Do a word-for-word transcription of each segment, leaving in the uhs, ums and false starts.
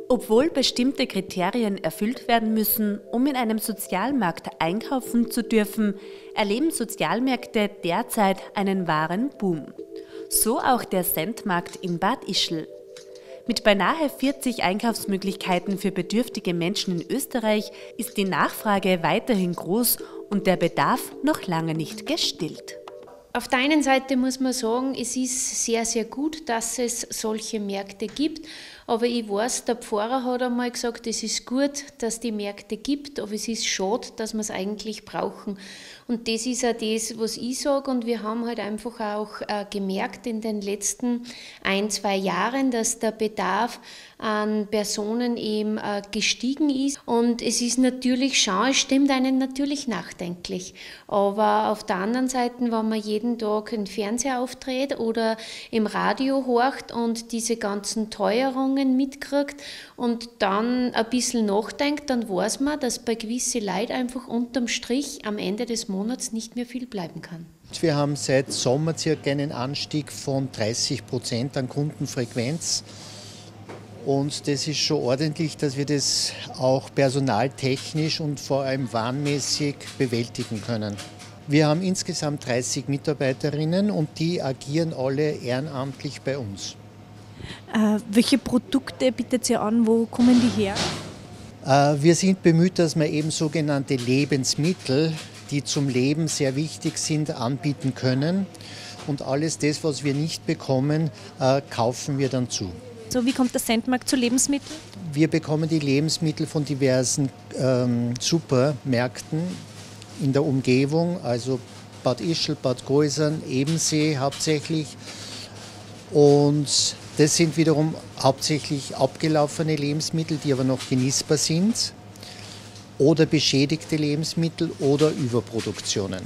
Obwohl bestimmte Kriterien erfüllt werden müssen, um in einem Sozialmarkt einkaufen zu dürfen, erleben Sozialmärkte derzeit einen wahren Boom. So auch der Centmarkt in Bad Ischl. Mit beinahe vierzig Einkaufsmöglichkeiten für bedürftige Menschen in Österreich ist die Nachfrage weiterhin groß und der Bedarf noch lange nicht gestillt. Auf der einen Seite muss man sagen, es ist sehr, sehr gut, dass es solche Märkte gibt. Aber ich weiß, der Pfarrer hat einmal gesagt, es ist gut, dass es die Märkte gibt, aber es ist schade, dass wir es eigentlich brauchen. Und das ist auch das, was ich sage. Und wir haben halt einfach auch äh, gemerkt in den letzten ein, zwei Jahren, dass der Bedarf an Personen eben äh, gestiegen ist. Und es ist natürlich schon, es stimmt einen natürlich nachdenklich. Aber auf der anderen Seite, wenn man jeden Tag einen Fernseher aufdreht oder im Radio horcht und diese ganzen Teuerungen mitkriegt und dann ein bisschen nachdenkt, dann weiß man, dass bei gewissen Leuten einfach unterm Strich am Ende des Monats nicht mehr viel bleiben kann. Wir haben seit Sommer circa einen Anstieg von dreißig Prozent an Kundenfrequenz. Und das ist schon ordentlich, dass wir das auch personaltechnisch und vor allem warenmäßig bewältigen können. Wir haben insgesamt dreißig Mitarbeiterinnen und die agieren alle ehrenamtlich bei uns. Äh, welche Produkte bietet ihr an? Wo kommen die her? Äh, wir sind bemüht, dass wir eben sogenannte Lebensmittel, die zum Leben sehr wichtig sind, anbieten können. Und alles das, was wir nicht bekommen, äh, kaufen wir dann zu. So, wie kommt der Centmarkt zu Lebensmitteln? Wir bekommen die Lebensmittel von diversen ähm, Supermärkten in der Umgebung, also Bad Ischl, Bad Gausern, Ebensee hauptsächlich. Und das sind wiederum hauptsächlich abgelaufene Lebensmittel, die aber noch genießbar sind, oder beschädigte Lebensmittel oder Überproduktionen.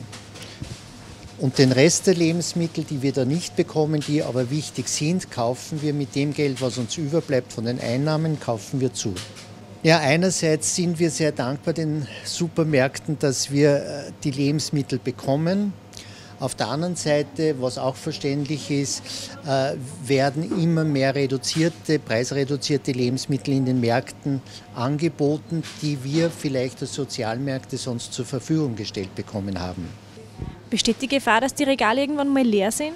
Und den Rest der Lebensmittel, die wir da nicht bekommen, die aber wichtig sind, kaufen wir mit dem Geld, was uns überbleibt von den Einnahmen, kaufen wir zu. Ja, einerseits sind wir sehr dankbar den Supermärkten, dass wir die Lebensmittel bekommen. Auf der anderen Seite, was auch verständlich ist, werden immer mehr reduzierte, preisreduzierte Lebensmittel in den Märkten angeboten, die wir vielleicht als Sozialmärkte sonst zur Verfügung gestellt bekommen haben. Besteht die Gefahr, dass die Regale irgendwann mal leer sind?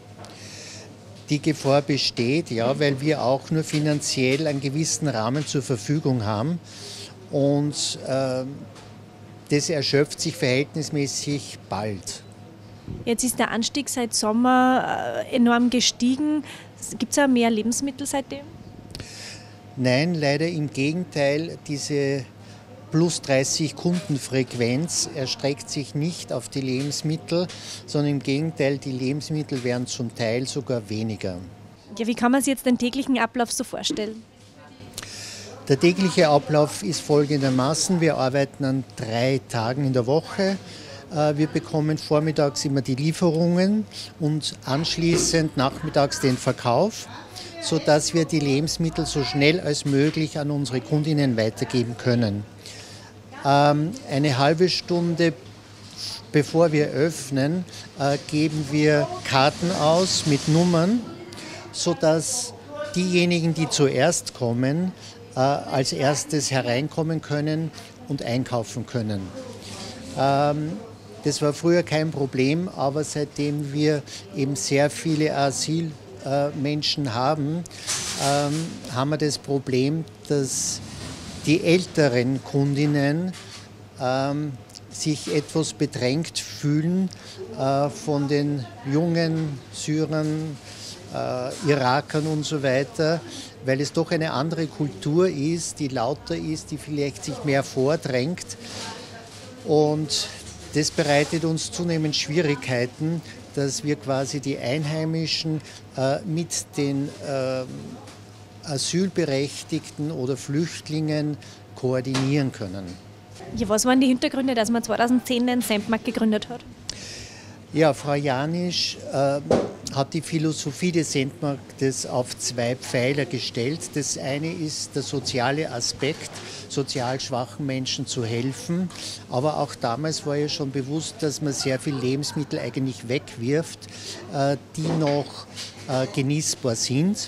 Die Gefahr besteht, ja, weil wir auch nur finanziell einen gewissen Rahmen zur Verfügung haben. Und äh, das erschöpft sich verhältnismäßig bald. Jetzt ist der Anstieg seit Sommer enorm gestiegen. Gibt es auch mehr Lebensmittel seitdem? Nein, leider im Gegenteil. Diese plus dreißig Kundenfrequenz erstreckt sich nicht auf die Lebensmittel, sondern im Gegenteil, die Lebensmittel werden zum Teil sogar weniger. Ja, wie kann man sich jetzt den täglichen Ablauf so vorstellen? Der tägliche Ablauf ist folgendermaßen. Wir arbeiten an drei Tagen in der Woche. Wir bekommen vormittags immer die Lieferungen und anschließend nachmittags den Verkauf, sodass wir die Lebensmittel so schnell als möglich an unsere Kundinnen weitergeben können. Eine halbe Stunde bevor wir öffnen, geben wir Karten aus mit Nummern, sodass diejenigen, die zuerst kommen, als erstes hereinkommen können und einkaufen können. Das war früher kein Problem, aber seitdem wir eben sehr viele Asylmenschen haben, haben wir das Problem, dass die älteren Kundinnen sich etwas bedrängt fühlen von den jungen Syrern, Irakern und so weiter, weil es doch eine andere Kultur ist, die lauter ist, die vielleicht sich mehr vordrängt. Und das bereitet uns zunehmend Schwierigkeiten, dass wir quasi die Einheimischen äh, mit den äh, Asylberechtigten oder Flüchtlingen koordinieren können. Ja, was waren die Hintergründe, dass man zweitausendzehn den Centmarkt gegründet hat? Ja, Frau Janisch äh, hat die Philosophie des Centmarktes auf zwei Pfeiler gestellt. Das eine ist der soziale Aspekt, sozial schwachen Menschen zu helfen. Aber auch damals war ja schon bewusst, dass man sehr viel Lebensmittel eigentlich wegwirft, äh, die noch äh, genießbar sind.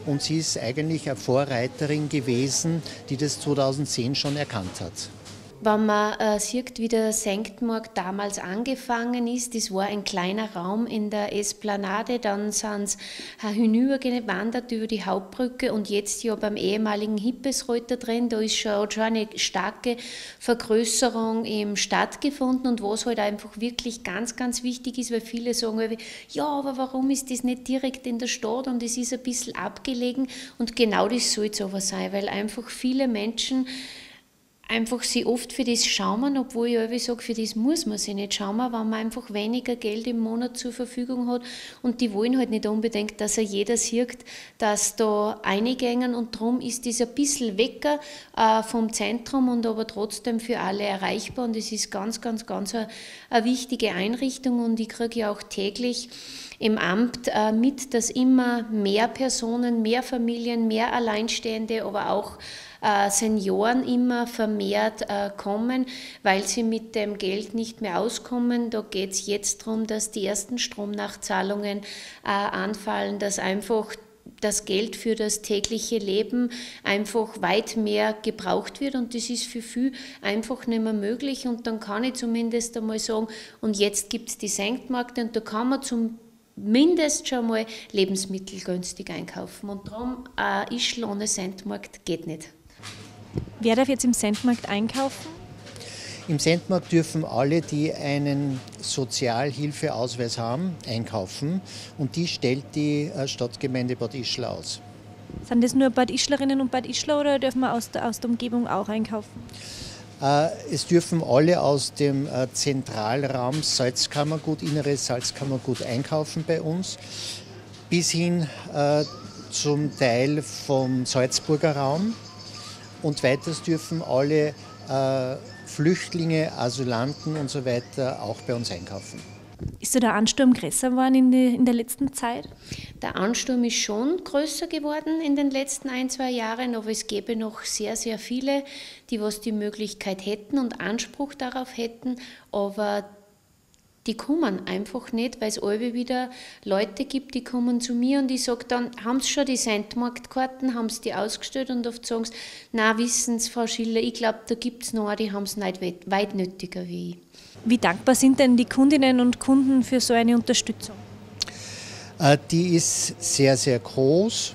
und sie ist eigentlich eine Vorreiterin gewesen, die das zweitausendzehn schon erkannt hat. Wenn man äh, sieht, wie der Sanktmarkt damals angefangen ist, das war ein kleiner Raum in der Esplanade, dann sind sie hinübergewandert über die Hauptbrücke und jetzt ja beim ehemaligen Hippesreuter drin, da ist schon, schon eine starke Vergrößerung im stattgefunden und was halt einfach wirklich ganz, ganz wichtig ist, weil viele sagen, ja, aber warum ist das nicht direkt in der Stadt und es ist ein bisschen abgelegen und genau das soll es aber sein, weil einfach viele Menschen einfach sie oft für das schauen, obwohl ich irgendwie sage, für das muss man sich nicht schauen, wenn man einfach weniger Geld im Monat zur Verfügung hat und die wollen halt nicht unbedingt, dass er jeder sieht, dass da eingängen und darum ist das ein bisschen wecker äh, vom Zentrum und aber trotzdem für alle erreichbar und es ist ganz, ganz, ganz eine, eine wichtige Einrichtung und ich kriege ja auch täglich im Amt äh, mit, dass immer mehr Personen, mehr Familien, mehr Alleinstehende, aber auch äh, Senioren immer vermehrt äh, kommen, weil sie mit dem Geld nicht mehr auskommen. Da geht es jetzt darum, dass die ersten Stromnachzahlungen äh, anfallen, dass einfach das Geld für das tägliche Leben einfach weit mehr gebraucht wird und das ist für viele einfach nicht mehr möglich und dann kann ich zumindest einmal sagen, und jetzt gibt es die Sanktmärkte und da kann man zum mindest schon mal Lebensmittel günstig einkaufen. Und darum, ein Ischl ohne Sanktmarkt geht nicht. Wer darf jetzt im Sanktmarkt einkaufen? Im Sanktmarkt dürfen alle, die einen Sozialhilfeausweis haben, einkaufen. Und die stellt die Stadtgemeinde Bad Ischl aus. Sind das nur Bad Ischlerinnen und Bad Ischler oder dürfen wir aus der, aus der Umgebung auch einkaufen? Es dürfen alle aus dem Zentralraum Salzkammergut, Inneres Salzkammergut einkaufen bei uns, bis hin äh, zum Teil vom Salzburger Raum. Und weiters dürfen alle äh, Flüchtlinge, Asylanten und so weiter auch bei uns einkaufen. Ist da der Ansturm größer geworden in, die, in der letzten Zeit? Der Ansturm ist schon größer geworden in den letzten ein, zwei Jahren, aber es gäbe noch sehr, sehr viele, die was die Möglichkeit hätten und Anspruch darauf hätten, aber die kommen einfach nicht, weil es alle wieder Leute gibt, die kommen zu mir und ich sage dann, haben Sie schon die Sanktmarktkarten, haben Sie die ausgestellt und oft sagen sie, na wissen Sie, Frau Schiller, ich glaube, da gibt es noch, die haben es nicht weit, weit nötiger wie ich. Wie dankbar sind denn die Kundinnen und Kunden für so eine Unterstützung? Die ist sehr, sehr groß.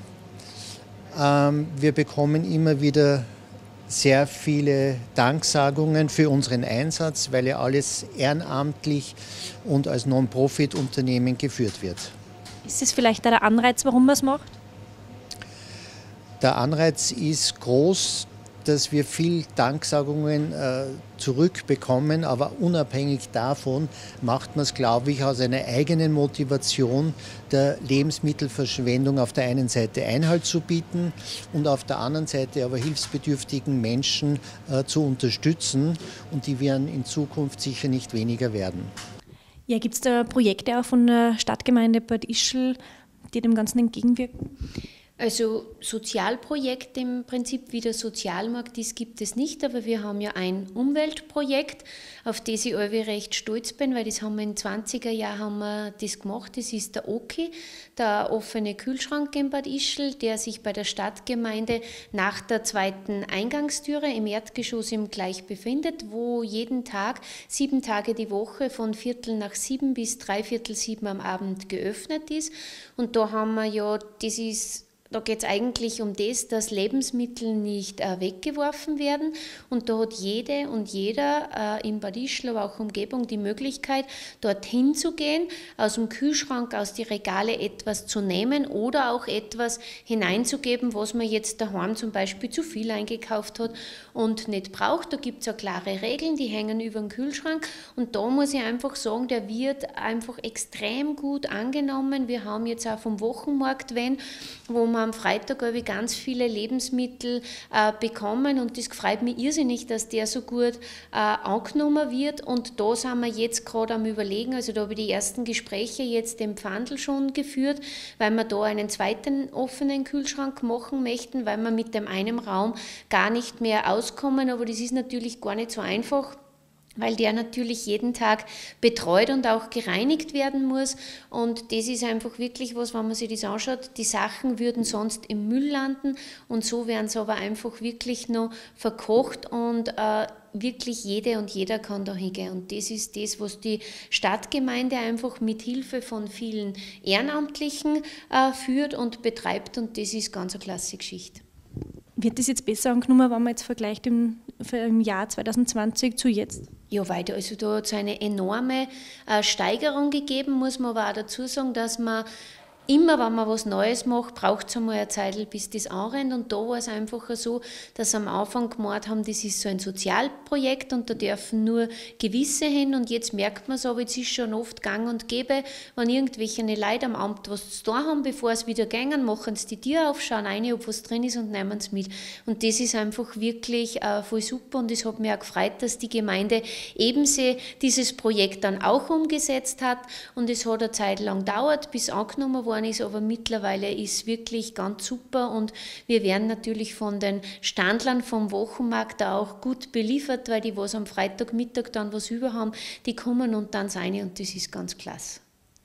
Wir bekommen immer wieder sehr viele Danksagungen für unseren Einsatz, weil ja alles ehrenamtlich und als Non-Profit-Unternehmen geführt wird. Ist es vielleicht der Anreiz, warum man es macht? Der Anreiz ist groß, dass wir viel Danksagungen äh, zurückbekommen, aber unabhängig davon macht man es, glaube ich, aus einer eigenen Motivation, der Lebensmittelverschwendung auf der einen Seite Einhalt zu bieten und auf der anderen Seite aber hilfsbedürftigen Menschen äh, zu unterstützen und die werden in Zukunft sicher nicht weniger werden. Ja, gibt es da Projekte auch von der Stadtgemeinde Bad Ischl, die dem Ganzen entgegenwirken? Also Sozialprojekte im Prinzip, wie der Sozialmarkt ist, gibt es nicht, aber wir haben ja ein Umweltprojekt, auf das ich irgendwie recht stolz bin, weil das haben wir in den zwanziger Jahren haben wir das gemacht. Das ist der Oki, der offene Kühlschrank in Bad Ischl, der sich bei der Stadtgemeinde nach der zweiten Eingangstüre im Erdgeschoss im Gleich befindet, wo jeden Tag, sieben Tage die Woche von Viertel nach sieben bis dreiviertel sieben am Abend geöffnet ist. Und da haben wir ja, das ist Da geht es eigentlich um das, dass Lebensmittel nicht äh, weggeworfen werden und da hat jede und jeder äh, in Bad Ischl, aber auch Umgebung die Möglichkeit, dorthin zu gehen, aus dem Kühlschrank, aus die Regale etwas zu nehmen oder auch etwas hineinzugeben, was man jetzt daheim zum Beispiel zu viel eingekauft hat und nicht braucht. Da gibt es ja klare Regeln, die hängen über den Kühlschrank und da muss ich einfach sagen, der wird einfach extrem gut angenommen. Wir haben jetzt auch vom Wochenmarkt wen, wo man am Freitag habe ich ganz viele Lebensmittel äh, bekommen und das freut mich irrsinnig, dass der so gut äh, angenommen wird und da sind wir jetzt gerade am Überlegen, also da habe ich die ersten Gespräche jetzt im Pfandl schon geführt, weil wir da einen zweiten offenen Kühlschrank machen möchten, weil wir mit dem einen Raum gar nicht mehr auskommen, aber das ist natürlich gar nicht so einfach. weil der natürlich jeden Tag betreut und auch gereinigt werden muss. Und das ist einfach wirklich was, wenn man sich das anschaut, die Sachen würden sonst im Müll landen und so werden sie aber einfach wirklich noch verkocht und äh, wirklich jede und jeder kann da hingehen. Und das ist das, was die Stadtgemeinde einfach mit Hilfe von vielen Ehrenamtlichen äh, führt und betreibt und das ist ganz eine klasse Geschichte. Wird das jetzt besser angenommen, wenn man jetzt vergleicht im, im Jahr zwanzig zwanzig zu jetzt? Ja, weiter. Also da hat es eine enorme äh, Steigerung gegeben, muss man aber auch dazu sagen, dass man immer, wenn man was Neues macht, braucht es einmal eine Zeit, bis das anrennt. Und da war es einfach so, dass sie am Anfang gemeint haben, das ist so ein Sozialprojekt und da dürfen nur gewisse hin. Und jetzt merkt man es, aber jetzt ist schon oft gang und gäbe, wenn irgendwelche Leute am Amt was zu tun haben, bevor sie wieder gehen, machen sie die Tür auf, schauen rein, ob was drin ist und nehmen es mit. Und das ist einfach wirklich äh, voll super und es hat mich auch gefreut, dass die Gemeinde ebenso dieses Projekt dann auch umgesetzt hat. Und es hat eine Zeit lang gedauert, bis angenommen worden ist, aber mittlerweile ist wirklich ganz super und wir werden natürlich von den Standlern vom Wochenmarkt auch gut beliefert, weil die, was am Freitagmittag dann was über haben, die kommen und dann rein und das ist ganz klasse.